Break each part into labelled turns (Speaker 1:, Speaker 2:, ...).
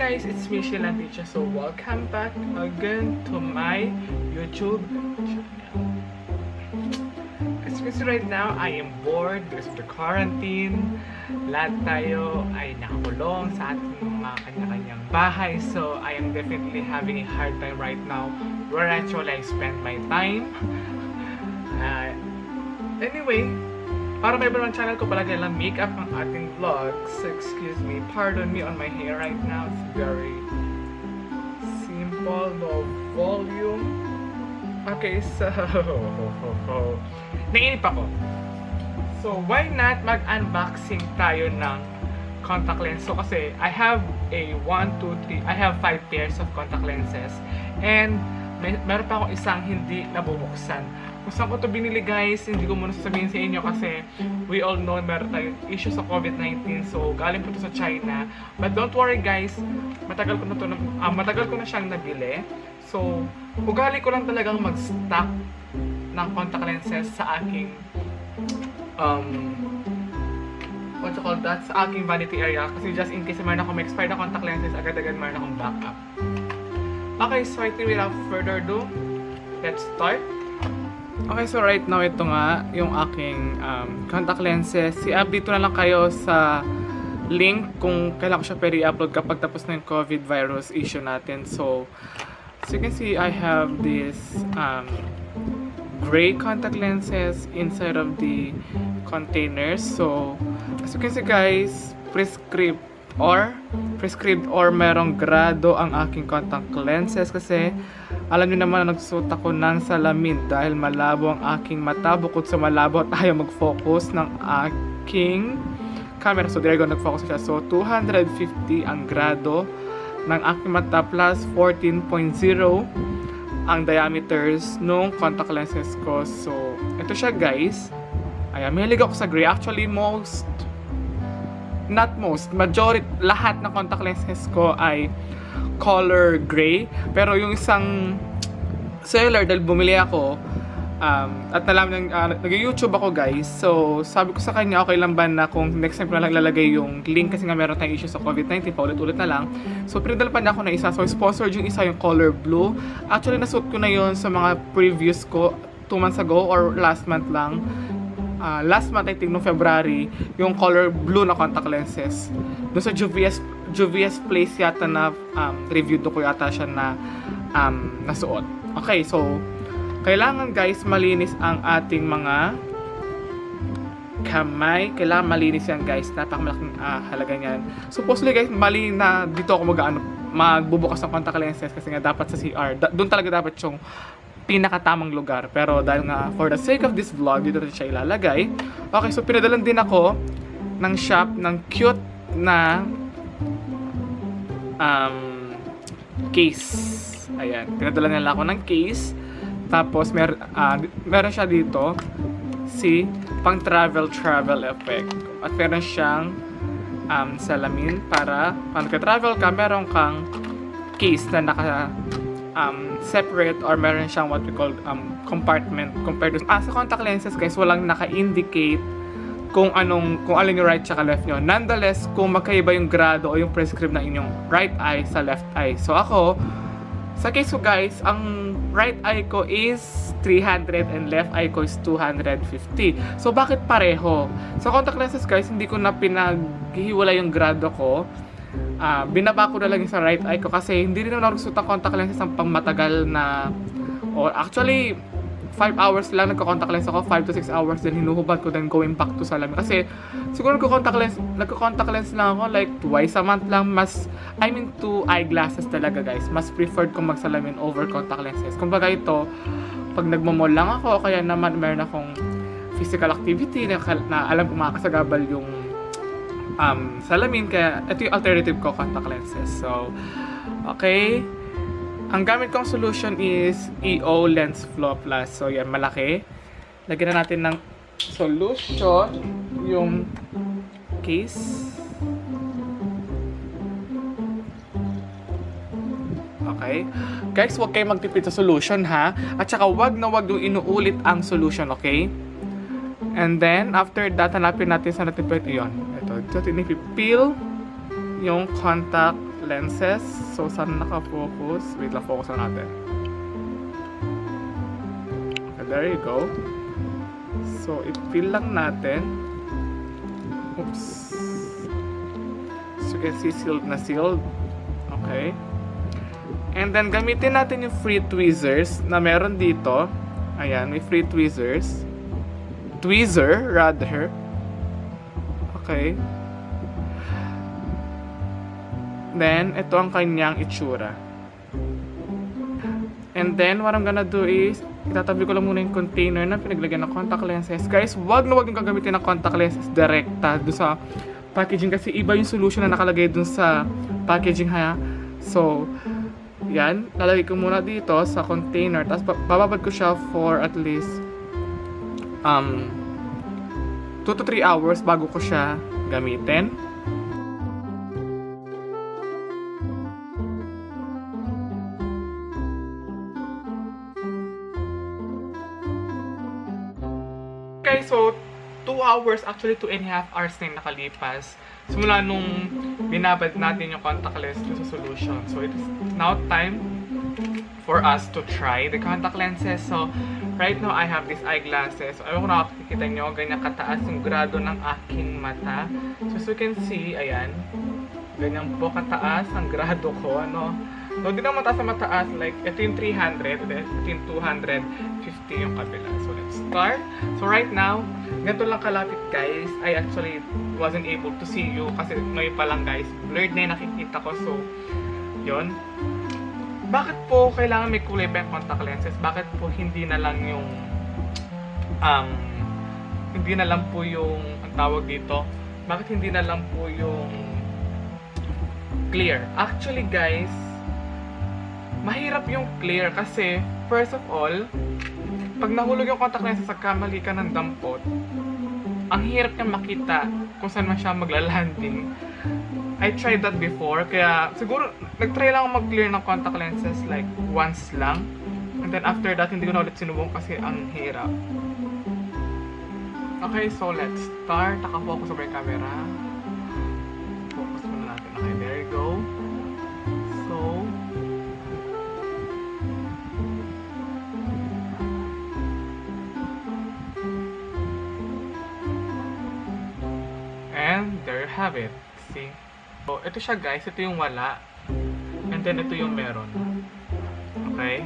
Speaker 1: guys, it's me Sheila Teacher. So welcome back again to my YouTube channel. As you can see right now, I am bored because of the quarantine. Lahat tayo ay nakakulong sa ating mga kanya-kanyang bahay. So I am definitely having a hard time right now where actually I spend my time. Anyway, para may ibang channel ko palagi lang makeup ang ating vlogs. Excuse me, pardon me on my hair right now. It's very simple, no volume. Okay, so nainip ako. So why not mag-unboxing tayo ng contact lens? So kasi I have a 1, 2, 3, I have 5 pairs of contact lenses. And meron pa akong isang hindi nabubuksan. Kung saan ko ito binili guys, hindi ko muna sasabihin sa inyo kasi we all know meron tayong issue sa COVID-19. So galing po ito sa China. But don't worry guys, matagal ko na siyang nabili. So ugali ko lang talagang mag-stock ng contact lenses sa aking what you call that, sa aking vanity area. Kasi just in case meron akong expired na contact lenses, agad-agad meron akong backup. Okay, so I think without further ado, let's start. Okay, so right now, ito nga yung aking contact lenses. I-update na lang kayo sa link kung kailan ko siya pwede i-upload kapag tapos na yung COVID virus issue natin. So you can see, I have this gray contact lenses inside of the containers. So as you can see guys, prescribed or merong grado ang aking contact lenses kasi alam niyo naman na nagsuot ako ng salamin dahil malabo ang aking mata. Bukod sa malabo, tayo mag-focus ng aking camera. So there go, nag-focus siya. So 250 ang grado ng aking mata plus 14.0 ang diameters nung contact lenses ko. So ito siya guys. Ayan, mahilig ako sa gray. Actually majority, lahat ng contact lenses ko ay color gray. Pero yung isang seller, dahil bumili ako at nalaman nag-YouTube ako guys. So sabi ko sa kanya, okay lang ba na kung next time ko na lang lalagay yung link kasi nga meron tayong issue sa COVID-19, paulit-ulit na lang. So pinadala pa niya ako na isa. So sponsored yung isa, yung color blue. Actually nasuot ko na yun sa mga previews ko 2 months ago or last month lang. Last month, I think, no February, yung color blue na contact lenses. Doon sa Juvia's Place yata na review ko yata siya na nasuot. Okay, so kailangan guys malinis ang ating mga kamay. Kailangan malinis yan guys. Napakamalaking halaga niyan. Supposedly guys, mali na dito ako magbubukas ng contact lenses kasi nga dapat sa CR. Doon talaga dapat yung pinakatamang lugar. Pero dahil nga for the sake of this vlog, dito rin siya ilalagay. Okay, so pinadalan din ako ng shop ng cute na case. Ayan, pinadala nila ako ng case. Tapos meron siya dito pang travel effect. At meron siyang salamin para pag travel ka, meron kang case na naka separate or meron siyang what we call compartment compared to sa contact lenses guys, walang naka-indicate kung alin yung right tsaka left nyo. Nonetheless, kung magkaiba yung grado o yung prescribe na inyong right eye sa left eye. So ako, sa case ko guys, ang right eye ko is 300 and left eye ko is 250. So bakit pareho? Sa contact lenses guys, hindi ko na pinaghiwala yung grado ko. Binaba ko na lang sa right eye ko kasi hindi rin ako nagsuot ng contact lenses ng pangmatagal na, or actually 5 hours lang nagko-contact lens ako, 5 to 6 hours din hinuhubad ko, then going back to salamin kasi siguro nagko-contact lens lang ako like twice a month lang. I mean to eyeglasses talaga guys, mas preferred kong magsalamin over contact lenses. Kumbaga ito, pag nagmo-mall lang ako, kaya naman meron akong physical activity na alam ko makakasagabal yung salamin, kaya ito yung alternative ko, contact lenses. So okay, ang gamit kong solution is EO Lens Flow Plus. So yan, malaki. Lagyan na natin ng solution yung case. Okay guys, huwag kayo magtipid sa solution ha, at saka wag na wag yung inuulit ang solution, okay? And then after that, hanapin natin sa natin pwede. Ayun, ito tinipipil yung contact lenses. So, saan naka-focus? Wait lang, focus na natin. Okay, there you go. So, i-fill lang natin. Oops. So, you can see sealed na sealed. Okay. And then, gamitin natin yung free tweezers na meron dito. Ayan, may free tweezers. Tweezer, rather. Okay. Then, ito ang kanyang itsura. And then, what I'm gonna do is, itatabi ko lang muna yung container na pinaglagyan ng contact lenses. Guys, wag na wag yung gagamitin ng contact lenses direkta doon sa packaging kasi iba yung solution na nakalagay doon sa packaging ha. So, yan. Lalagay ko muna dito sa container. Tapos, bababad ko siya for at least 2 to 3 hours bago ko siya gamitin. Okay, so 2 hours, actually 2.5 hours na yung nakalipas. Simula nung binabad natin yung contact lens sa solution. So it is now time for us to try the contact lenses. So right now I have these eyeglasses. So ayaw ko nakakikita nyo, ganyan kataas yung grado ng aking mata. So as you can see, ayan, ganyan po kataas ang grado ko, ano. So, hindi naman mataas na mataas. Like, ito yung 300, ito yung 250 yung kabila. So, let's start. So, right now, ganito lang kalapit, guys. I actually wasn't able to see you kasi ngayon pa lang, guys. Blurred na yung nakikita ko. So, yun. Bakit po kailangan may kulay pa yung contact lenses? Bakit po hindi na lang yung hindi na lang po yung ang tawag dito? Bakit hindi na lang po yung clear? Actually, guys, mahirap yung clear kasi, first of all, pag nahulog yung contact lenses sa kamali ka ng dampot, ang hirap niya makita kung saan man siya maglalanding. I tried that before, kaya siguro nag-try lang ako mag-clear ng contact lenses like once lang. And then after that, hindi ko na ulit sinubong kasi ang hirap. Okay, so let's start. Naka-focus over yung camera. Focus muna natin. Okay, there you go. So, and there you have it. See? So, ito siya guys. Ito yung wala. And then, ito yung meron. Okay?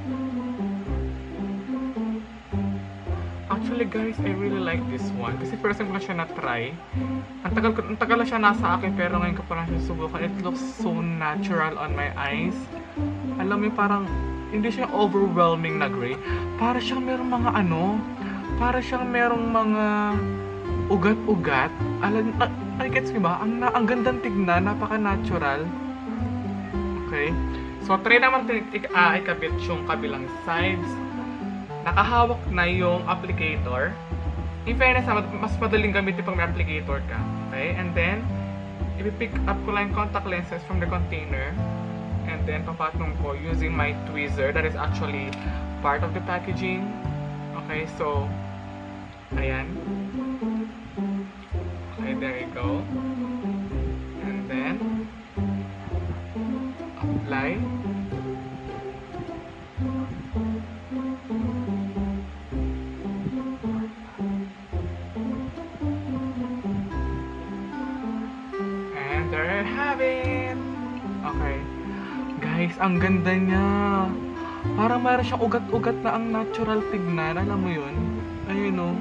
Speaker 1: Actually guys, I really like this one. Kasi first time ko na siya na-try. Ang tagal na siya nasa akin pero ngayon ko pa lang siya subukan. It looks so natural on my eyes. Alam mo parang hindi siya overwhelming na gray. Para siyang merong mga ano, para siyang merong mga ugat-ugat. I gets mo ba? Ang gandang tignan, napaka-natural. Okay. So, try naman ikabit yung kabilang sides. Nakahawak na yung applicator. In fairness, mas madaling gamitin pag may applicator ka. Okay? And then, i-pick up ko lang yung contact lenses from the container. And then, papatong ko using my tweezer. That is actually part of the packaging. Okay, so, ayan. Okay, there you go. And then, apply. And there you have it. Okay. Guys, ang ganda niya. Parang mayroon siyang ugat-ugat na ang natural tignan. Alam mo yun? Ayun o.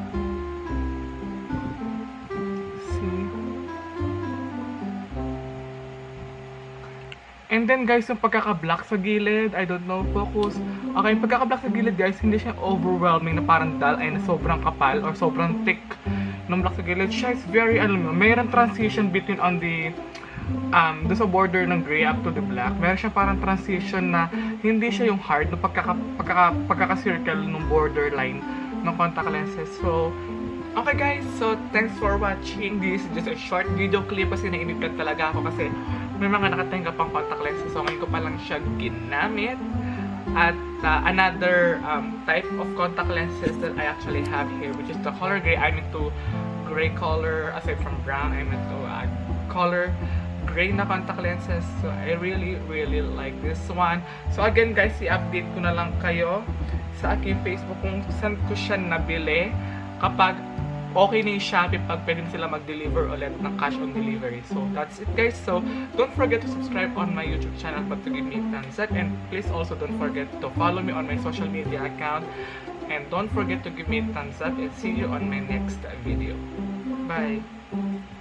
Speaker 1: And then guys, yung pagkaka-black sa gilid, I don't know, focus. Okay, yung pagkaka-black sa gilid guys, hindi siya overwhelming na parang dull ay na sobrang kapal or sobrang thick ng black sa gilid. Siya is very, alam mo, mayroon transition between on the, doon sa border ng gray up to the black. Meron siya parang transition na hindi siya yung hard na pagkaka-circle ng borderline ng contact lenses. So, okay guys, so thanks for watching. This is just a short video clip kasi nainipid talaga ako kasi may mga nakatanggap pang contact lenses. So ngayon ko pa lang siya ginamit. At another type of contact lenses that I actually have here, which is the color gray. I'm into gray color. Aside from brown, I'm into color gray na contact lenses. So I really like this one. So again guys, i-update ko na lang kayo sa aking Facebook kung saan ko siya nabili kapag okay na yung Shopee, pag pwede sila mag-deliver ulit ng cash on delivery. So that's it guys. So don't forget to subscribe on my YouTube channel but to give me a thumbs up, and please also don't forget to follow me on my social media account, and don't forget to give me a thumbs up, and see you on my next video. Bye.